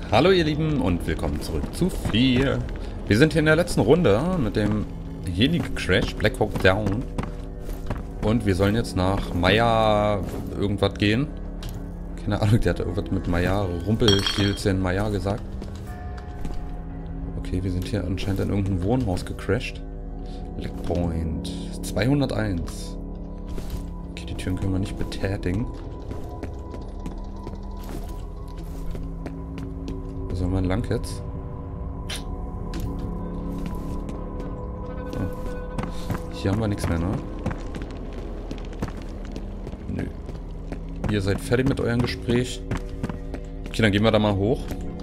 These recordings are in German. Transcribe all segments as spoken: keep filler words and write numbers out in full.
Hallo ihr Lieben und willkommen zurück zu vier. Wir sind hier in der letzten Runde mit dem Heli gecrashed, Black Hawk Down. Und wir sollen jetzt nach Maya irgendwas gehen. Keine Ahnung, der hat irgendwas mit Maya, Rumpelstilzchen Maya gesagt. Okay, wir sind hier anscheinend in irgendeinem Wohnhaus gecrashed. Blackpoint zweihunderteins. Okay, die Türen können wir nicht betätigen. Wo soll man lang jetzt? Ah. Hier haben wir nichts mehr, ne? Nö. Ihr seid fertig mit eurem Gespräch. Okay, dann gehen wir da mal hoch.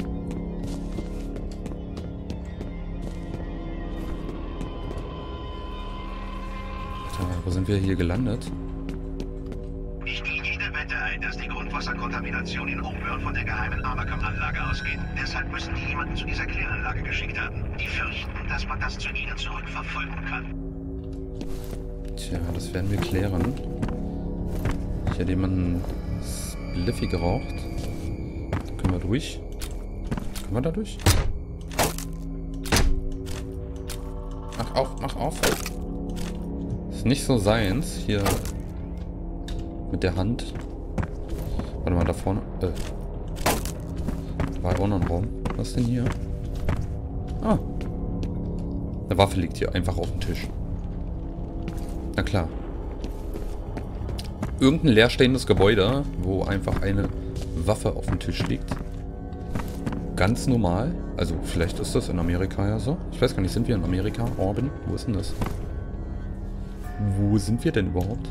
Alter, wo sind wir hier gelandet? Ich gehe jede Wette ein, dass die Grundwasserkontamination in Oakburn von der geheimen Abercom-Anlage ausgeht. Deshalb müssen die jemanden zu dieser Kläranlage geschickt haben. Die fürchten, dass man das zu ihnen zurückverfolgen kann. Tja, das werden wir klären. Hier hat jemand Spliffy geraucht. Da können wir durch. Können wir da durch? Mach auf, mach auf. Ist nicht so seins. Hier mit der Hand. Warte mal, da vorne. Äh. Da war ja auch noch ein Raum. Was ist denn hier? Ah. Eine Waffe liegt hier einfach auf dem Tisch. Na klar. Irgendein leerstehendes Gebäude, wo einfach eine Waffe auf dem Tisch liegt. Ganz normal. Also vielleicht ist das in Amerika ja so. Ich weiß gar nicht, sind wir in Amerika? Orban? Wo ist denn das? Wo sind wir denn überhaupt?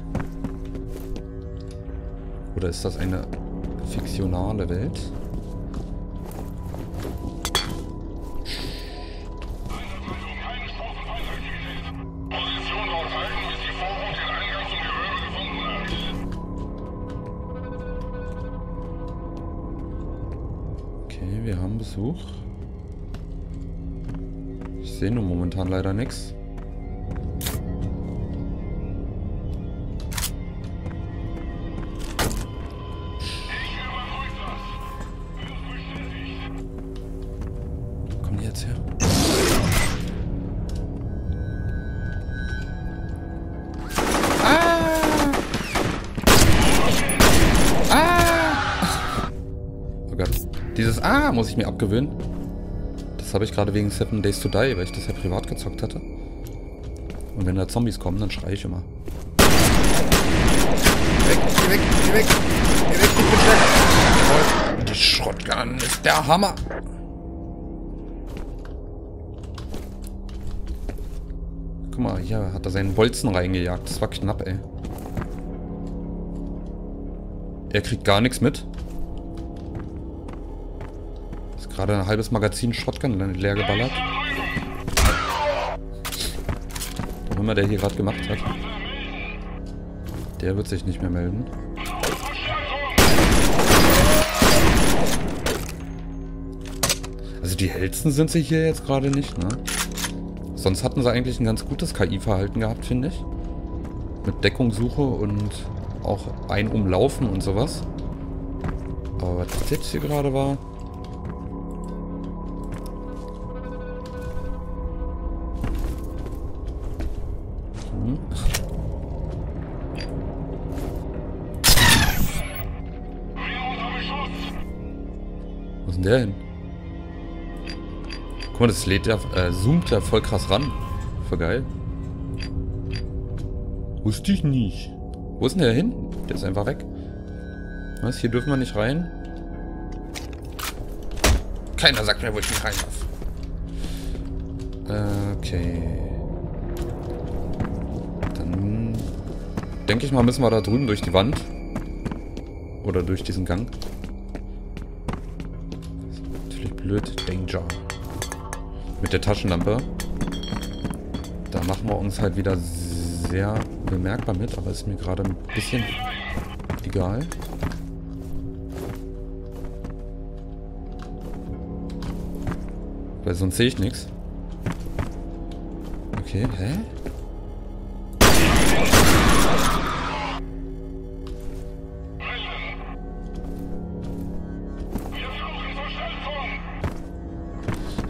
Oder ist das eine fiktionale Welt? Okay, wir haben Besuch. Ich sehe nur momentan leider nichts. Kommen die jetzt her? Ah! Ah! Oh Gott. Dieses Ah muss ich mir abgewöhnen. Das habe ich gerade wegen Seven Days to Die, weil ich das ja privat gezockt hatte. Und wenn da Zombies kommen, dann schreie ich immer. Geh weg, geh weg, geh weg, geh weg, geh weg. Jawohl. Die Shotgun ist der Hammer. Guck mal, hier hat er seinen Bolzen reingejagt. Das war knapp, ey. Er kriegt gar nichts mit. Gerade ein halbes Magazin Shotgun leer geballert. Was immer der hier gerade gemacht hat. Der wird sich nicht mehr melden. Also die hellsten sind sie hier jetzt gerade nicht, ne? Sonst hatten sie eigentlich ein ganz gutes K I-Verhalten gehabt, finde ich. Mit Deckungssuche und auch ein Umlaufen und sowas. Aber was das jetzt hier gerade war... Wo ist denn der hin? Guck mal, das lädt ja, äh, zoomt ja voll krass ran. Voll geil. Wusste ich nicht. Wo ist denn der hin? Der ist einfach weg. Was? Hier dürfen wir nicht rein? Keiner sagt mir, wo ich nicht rein darf. Okay. Dann denke ich mal, müssen wir da drüben durch die Wand. Oder durch diesen Gang. Das ist natürlich blöd. Danger. Mit der Taschenlampe. Da machen wir uns halt wieder sehr bemerkbar mit, aber ist mir gerade ein bisschen egal. Weil sonst sehe ich nichts. Okay, hä?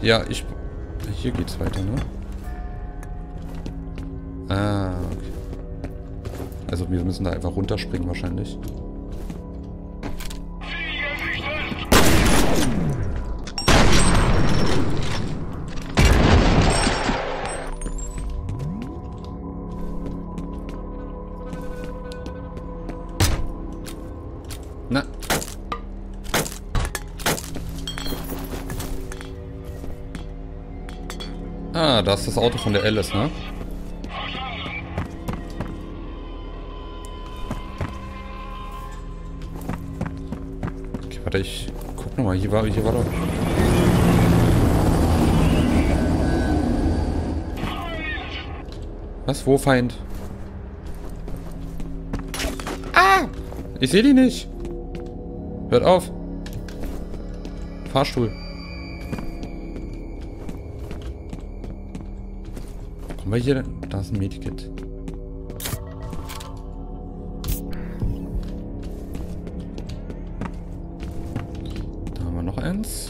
Ja, ich... Hier geht's weiter, ne? Ah, okay. Also wir müssen da einfach runterspringen wahrscheinlich. Na. Ah, da ist das Auto von der Alice, ne? Okay, warte, ich guck nochmal. Hier war, hier war doch... Was? Wo Feind? Ah! Ich sehe die nicht. Hört auf. Fahrstuhl. Kommen wir hier? Da ist ein Medikit. Da haben wir noch eins.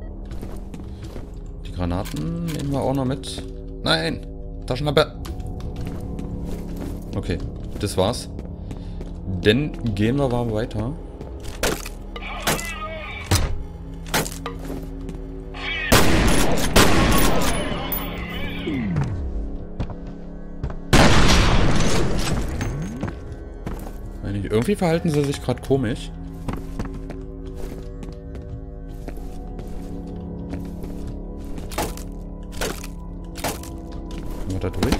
Die Granaten nehmen wir auch noch mit. Nein! Taschenlampe! Okay, das war's. Dann gehen wir mal weiter. Irgendwie verhalten sie sich gerade komisch. Können wir da durch?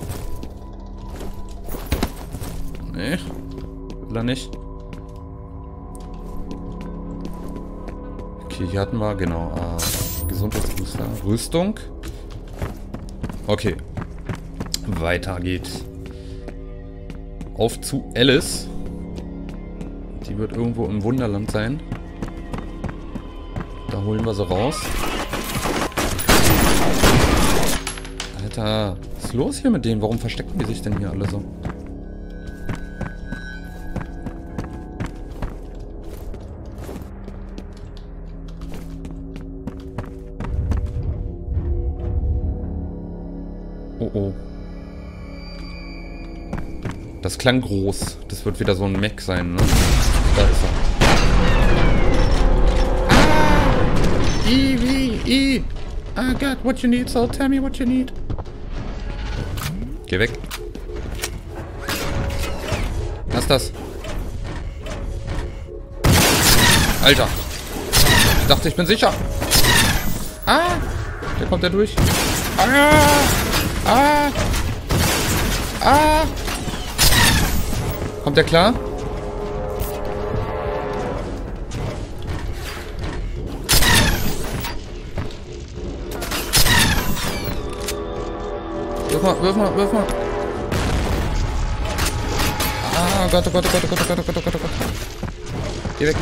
Nee. Will er nicht. Okay, hier hatten wir, genau, äh, Gesundheitsbooster. Rüstung. Okay. Weiter geht's. Auf zu Alice. Die wird irgendwo im Wunderland sein. Da holen wir sie raus. Alter, was ist los hier mit denen? Warum verstecken die sich denn hier alle so? Oh oh. Das klang groß. Das wird wieder so ein Mech sein, ne? Da ist er. Ah! E, V, E! I got what you need, so tell me what you need. Geh weg. Was ist das? Alter. Ich dachte, ich bin sicher. Ah! Der kommt ja durch. Ah! Ah! Ah! Kommt der klar? Wirf mal, wirf mal, wirf mal. Ah, oh Gott, oh Gott, oh Gott, oh Gott, oh Gott, oh Gott, oh Gott, oh Gott. Geh weg.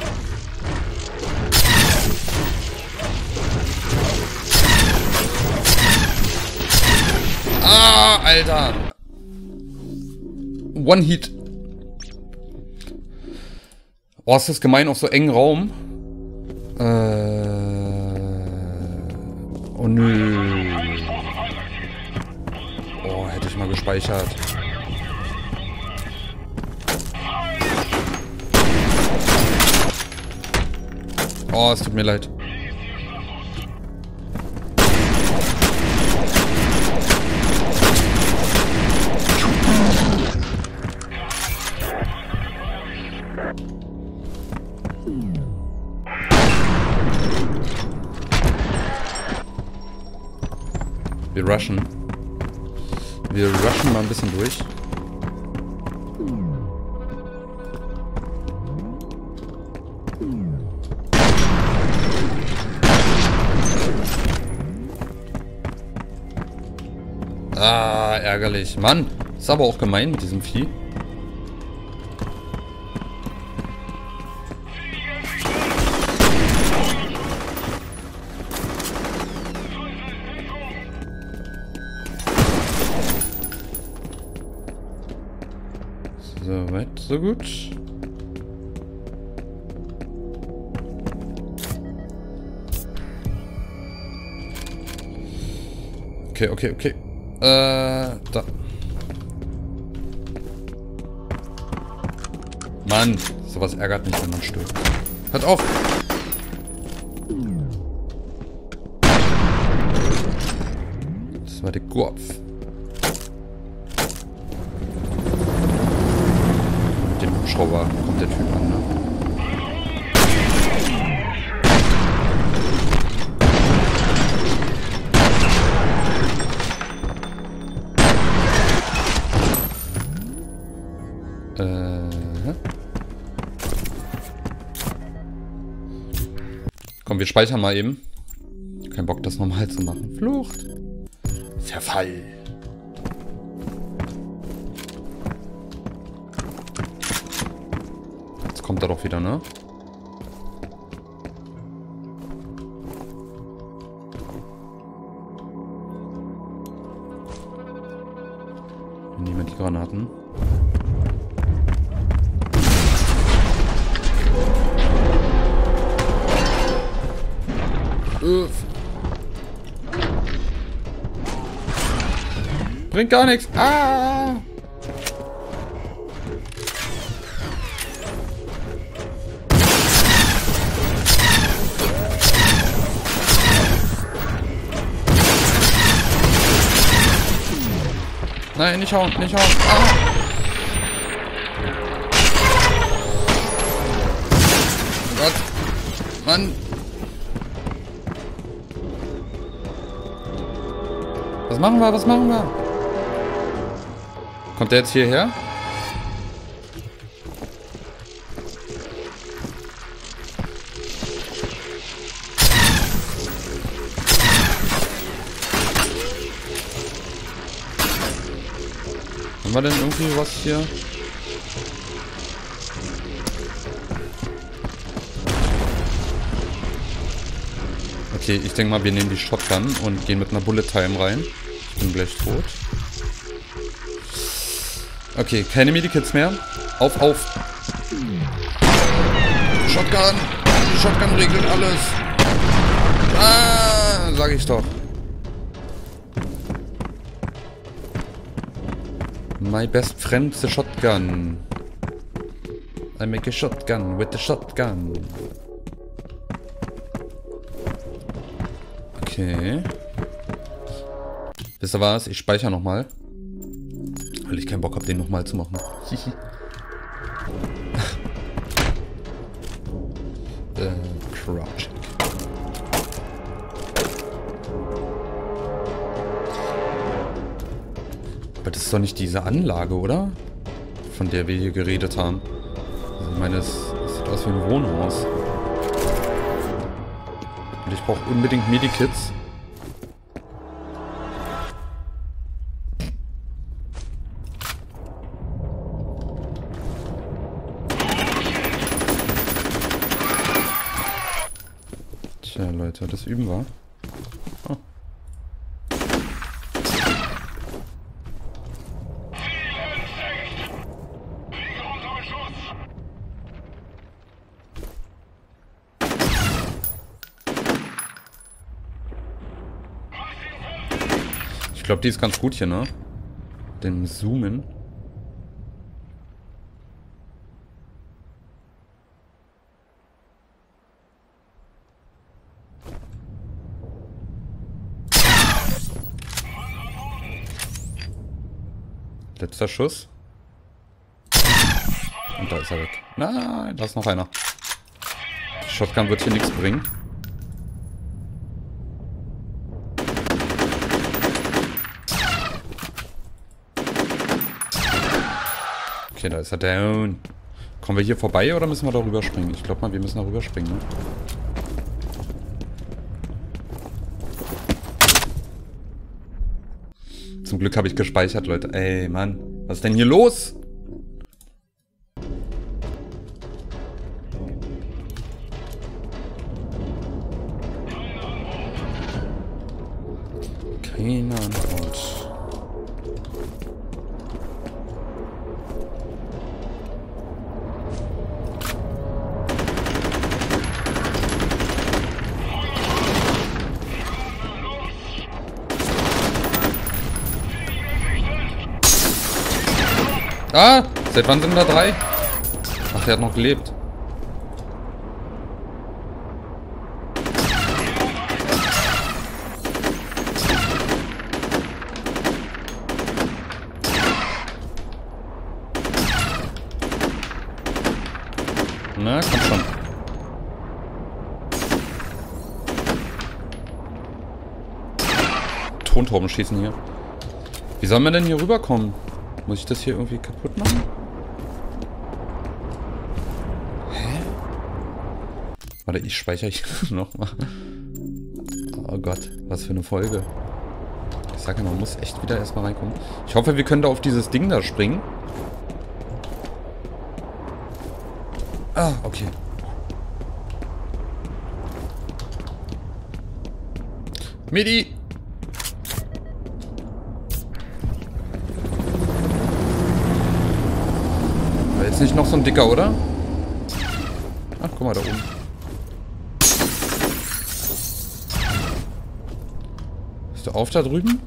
Ah, Alter. One Hit. Oh, ist das gemein auf so engen Raum. Äh. Oh nö. Oh, hätte ich mal gespeichert. Oh, es tut mir leid. Wir rushen. Wir rushen mal ein bisschen durch. Ah, ärgerlich. Mann, ist aber auch gemein mit diesem Vieh. So weit, so gut. Okay, okay, okay. Äh, da. Mann, sowas ärgert mich, wenn man stirbt. Hört auf! Das war der Kopf. Mit dem Hubschrauber kommt der Typ an, ne? Komm, wir speichern mal eben. Kein Bock, das normal zu machen. Flucht. Verfall. Jetzt kommt er doch wieder, ne? Wir nehmen die Granaten. Bringt gar nichts. Ah! Nein, nicht hauen, nicht hauen. Ah! Oh Gott. Mann. Was machen wir? Was machen wir? Kommt der jetzt hierher? Haben wir denn irgendwie was hier? Okay, ich denke mal, wir nehmen die Shotgun und gehen mit einer Bullet Time rein. Ich bin gleich tot. Okay, keine Medikits mehr. Auf, auf. Shotgun. Die Shotgun regelt alles. Ah, sag ich doch. My best friend the shotgun. I make a shotgun with the shotgun. Okay. Wisst ihr was? Ich speichere nochmal. Weil ich keinen Bock habe, den nochmal zu machen. äh, Crouch. Aber das ist doch nicht diese Anlage, oder? Von der wir hier geredet haben. Also ich meine, es sieht aus wie ein Wohnhaus. Und ich brauche unbedingt Medikits. Tja, Leute, das üben wir. Oh. Ich glaube, die ist ganz gut hier, ne? Den Zoomen. Letzter Schuss. Und da ist er weg. Nein, da ist noch einer. Die Shotgun wird hier nichts bringen. Okay, da ist er down. Kommen wir hier vorbei oder müssen wir da rüberspringen? Ich glaube mal, wir müssen da rüberspringen, ne? Zum Glück habe ich gespeichert, Leute. Ey, Mann. Was ist denn hier los? Keine Antwort. Ah! Seit wann sind da drei? Ach, der hat noch gelebt. Na, komm schon. Tontauben schießen hier. Wie soll man denn hier rüberkommen? Muss ich das hier irgendwie kaputt machen? Hä? Warte, ich speichere hier nochmal. Oh Gott, was für eine Folge. Ich sage ja, man muss echt wieder erstmal reinkommen. Ich hoffe, wir können da auf dieses Ding da springen. Ah, okay. Midi! War jetzt nicht noch so ein dicker, oder? Ach, guck mal da oben. Ist der auf da drüben?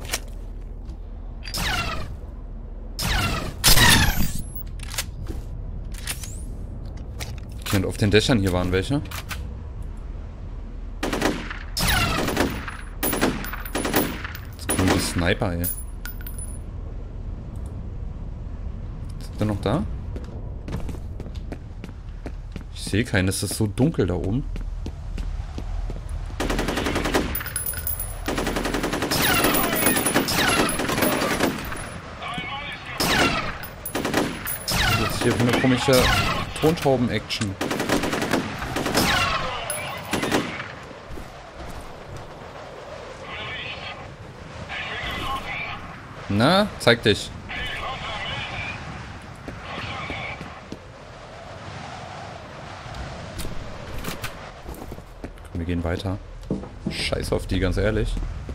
Okay, und auf den Dächern hier waren welche. Jetzt kommen die Sniper, ey. Sind der noch da? Ich sehe keinen, es ist so dunkel da oben. Was ist jetzt hier für eine komische Tontauben-Action? Na, zeig dich. Wir gehen weiter. Scheiß auf die, ganz ehrlich.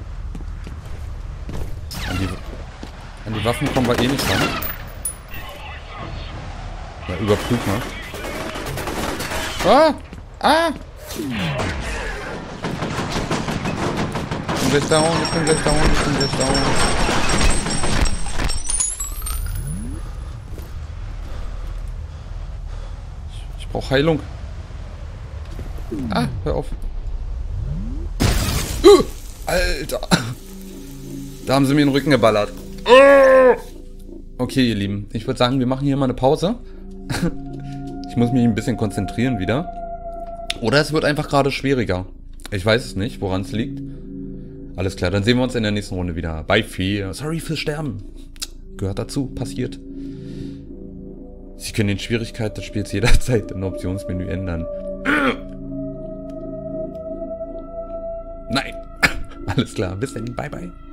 An die, an die Waffen kommen wir eh nicht ran. Ja, überprüf mal. Ah! Ah! Ich bin gleich down, ich bin gleich down, ich bin gleich down. Ich, ich brauche Heilung. Ah, hör auf. Uh, Alter. Da haben sie mir in den Rücken geballert. Okay, ihr Lieben. Ich würde sagen, wir machen hier mal eine Pause. Ich muss mich ein bisschen konzentrieren wieder. Oder es wird einfach gerade schwieriger. Ich weiß es nicht, woran es liegt. Alles klar, dann sehen wir uns in der nächsten Runde wieder. Bei vier. Sorry fürs Sterben. Gehört dazu, passiert. Sie können die Schwierigkeit des Spiels jederzeit im Optionsmenü ändern. Nein. Alles klar, bis dann. Bye, bye.